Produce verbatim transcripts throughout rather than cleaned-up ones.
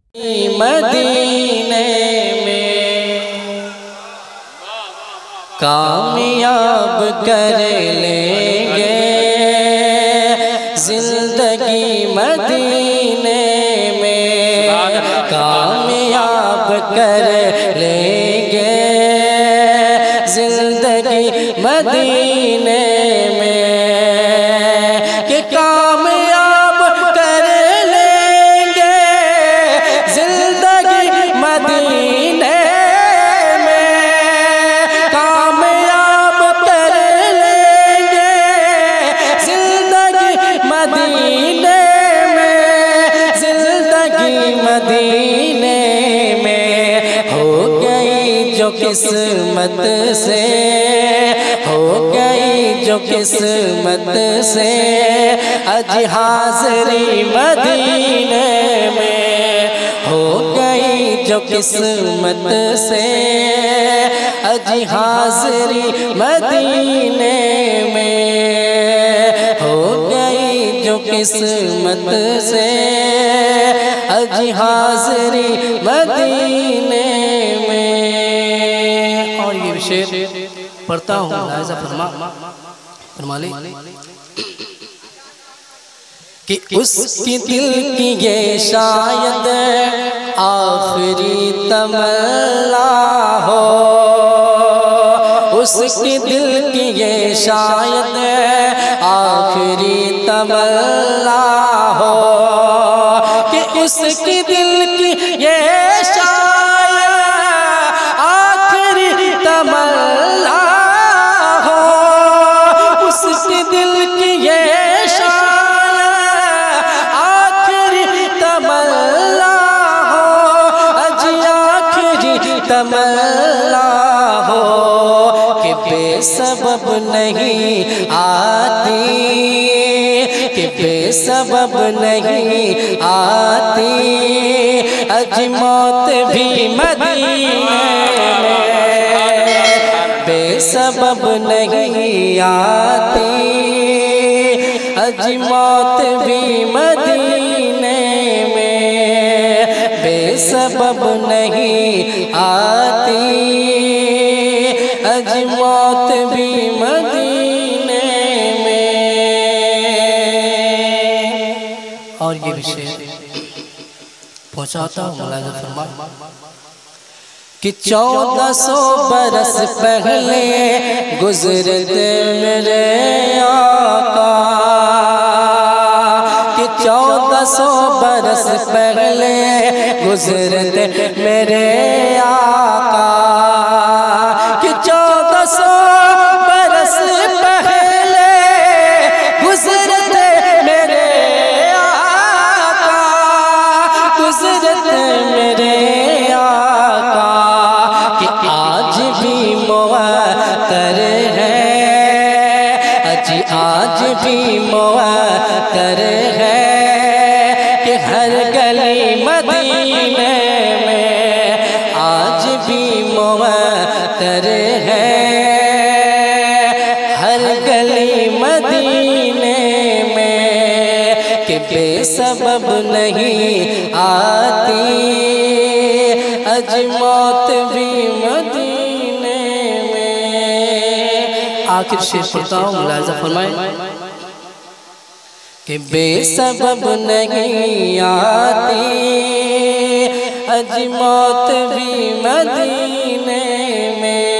मदीने में कामयाब कर लेंगे जिंदगी मदीने में कामयाब कर लेंगे जिंदगी मदीने में कि कामयाब कर लेंगे जिंदगी मदीने में कामयाब कर लेंगे जिंदगी मदीने में जिंदगी मदीने में हो गई जो किस्मत से हो गई जो किस्मत से आज हाज़री मदीने में हो गई जो किस्मत से आज हाज़री मदीने में हो गई जो किस्मत से आज हाज़री मदीने में। और ये विषय पढ़ता हूँ लाज़ा फरमा फरमा ले कि उसकी दिल की ये शायद आखिरी तमन्ना हो उसकी दिल की ये शायद आखिरी तमन्ना हो कि उसकी दिल की ये शायद आखिरी तमन्ना हो उसकी दिल की ये शायद आखिरी तमन्ना हो अज आखिरी तमन्ना हो कि बेसबब नहीं आती कि बेसबब नहीं आती अज मौत भी मदीने में बेसबब नहीं आती अज मौत भी मदीने में बेसबब नहीं आती अज मौत भी मदीने में। और ये विषय पहुंचाता हूँ लाज़ा फरमा कि चौदह सौ बरस पहले गुजरते मेरे आका कि चौदह सौ बरस पहले गुजरते मेरे आका कि चौदह सौ बरस पहले गुजरते मेरे आका गुजरते मेरे आका कि आज भी मुअत्तर है अजी आज भी मुअत्तर है कि हर गली मदीने में आज भी मुअत्तर है हर गली मदीने में कि बेसबब नहीं आती अज मौत भी मदीने में। आखिर शेर पढ़ता हूँ मुलाज़ा फरमाए कि बेसबब नहीं आती अज मौत भी मदीने में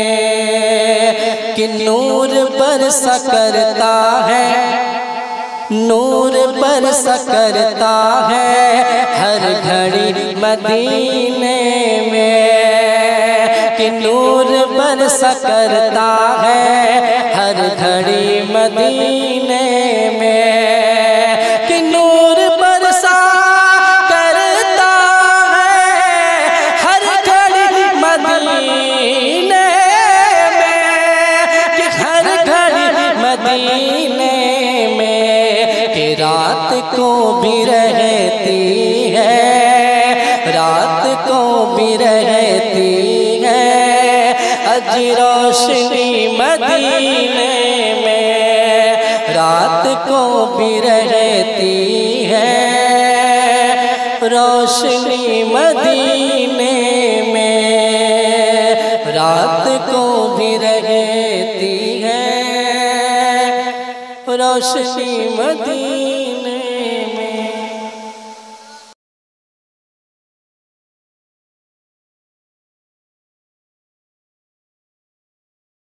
कि नूर बरसा करता है नूर बरसा करता है हर घड़ी मदीने में कि नूर बरसा करता है हर घड़ी मदीने में कि नूर बरसा करता है हर घड़ी मदीने में कि हर घड़ी मदीने में कि रात को भी रहती है रात को भी रहती है अज रोशनी मदीने में रात को भी रहती है रोशनी रोशनी मदीने में रात को भी रहती है, रोशनी मदीने